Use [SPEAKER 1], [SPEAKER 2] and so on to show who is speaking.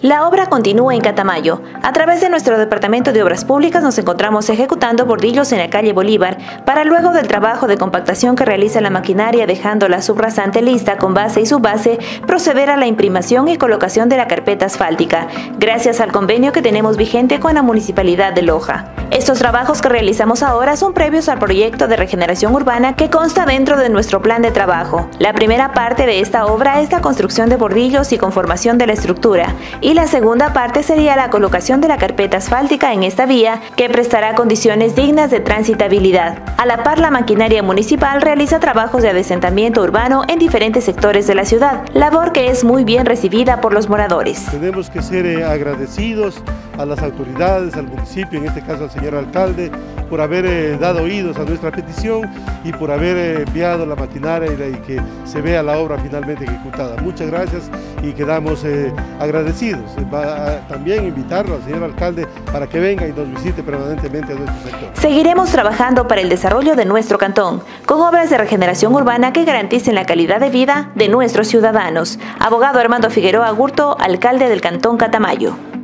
[SPEAKER 1] La obra continúa en Catamayo. A través de nuestro Departamento de Obras Públicas nos encontramos ejecutando bordillos en la calle Bolívar para luego del trabajo de compactación que realiza la maquinaria dejando la subrasante lista con base y subbase, proceder a la imprimación y colocación de la carpeta asfáltica, gracias al convenio que tenemos vigente con la Municipalidad de Loja. Estos trabajos que realizamos ahora son previos al proyecto de regeneración urbana que consta dentro de nuestro plan de trabajo. La primera parte de esta obra es la construcción de bordillos y conformación de la estructura, y la segunda parte sería la colocación de la carpeta asfáltica en esta vía que prestará condiciones dignas de transitabilidad. A la par, la maquinaria municipal realiza trabajos de adesentamiento urbano en diferentes sectores de la ciudad, labor que es muy bien recibida por los moradores.
[SPEAKER 2] Tenemos que ser agradecidos a las autoridades, al municipio, en este caso al señor alcalde, por haber dado oídos a nuestra petición y por haber enviado la maquinaria y que se vea la obra finalmente ejecutada. Muchas gracias y quedamos agradecidos. También invitarlo al señor alcalde para que venga y nos visite permanentemente a nuestro sector.
[SPEAKER 1] Seguiremos trabajando para el desarrollo de nuestro cantón, con obras de regeneración urbana que garanticen la calidad de vida de nuestros ciudadanos. Abogado Armando Figueroa Gurto, alcalde del Cantón Catamayo.